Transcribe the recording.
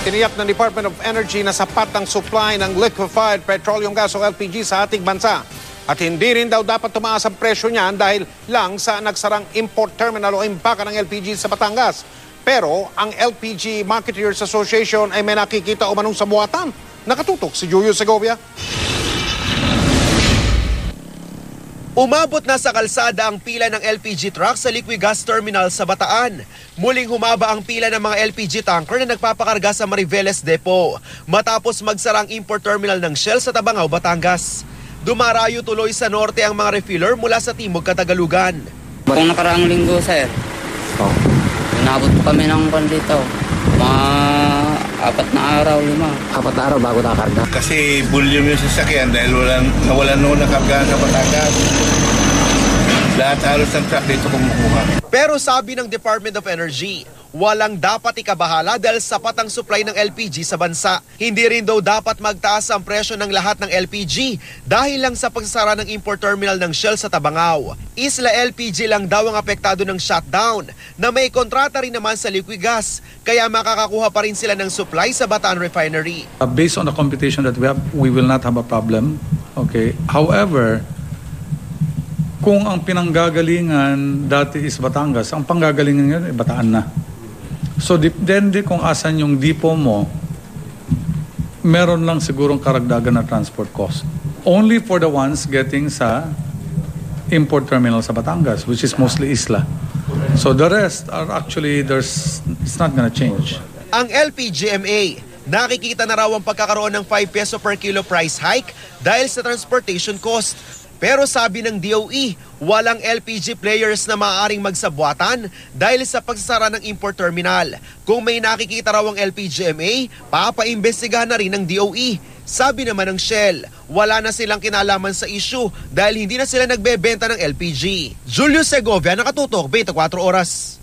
Tiniyak ng Department of Energy na sapat ang supply ng liquefied petroleum gas o LPG sa ating bansa. At hindi rin daw dapat tumaas ang presyo niyan dahil lang sa nagsarang import terminal o imbaka ng LPG sa Batangas. Pero ang LPG Marketeers Association ay may nakikita umanong sa buwatan. Nakatutok si Julio Segovia. Umabot na sa kalsada ang pila ng LPG truck sa Liquigas Terminal sa Bataan. Muling humaba ang pila ng mga LPG tanker na nagpapakarga sa Mariveles Depot matapos magsara ang import terminal ng Shell sa Tabangao, Batangas. Dumarayo tuloy sa norte ang mga refiller mula sa Timog, Katagalugan. Kung nakaraang linggo, sir, inabot po kami ng dito. Mga 4 na araw, 5. 4 na araw bago nakakarga. Kasi volume yung sasakyan dahil nawalan noon na karga sa Batangas. Lahat halos ng truck dito kumukuha. Pero sabi ng Department of Energy, walang dapat ikabahala dahil sapat ang supply ng LPG sa bansa. Hindi rin daw dapat magtaas ang presyo ng lahat ng LPG dahil lang sa pagsasara ng import terminal ng Shell sa Tabangao. Isla LPG lang daw ang apektado ng shutdown na may kontrata rin naman sa Liquigas kaya makakakuha pa rin sila ng supply sa Bataan Refinery. Based on the computation that we will not have a problem. Okay. However, kung ang pinanggagalingan dati is Batangas, ang panggagalingan ngayon ay Bataan na. So depende kung asan yung depot mo, meron lang sigurong karagdagan na transport cost. Only for the ones getting sa import terminal sa Batangas, which is mostly Isla. So the rest are actually, it's not gonna change. Ang LPGMA, nakikita na raw ang pagkakaroon ng 5 peso per kilo price hike dahil sa transportation cost. Pero sabi ng DOE, walang LPG players na maaaring magsabwatan dahil sa pagsasara ng import terminal. Kung may nakikita raw ang LPGMA, papaimbestigahan na rin ng DOE. Sabi naman ng Shell, wala na silang kinalaman sa issue dahil hindi na sila nagbebenta ng LPG. Julio Segovia, Nakatutok, 24 Oras.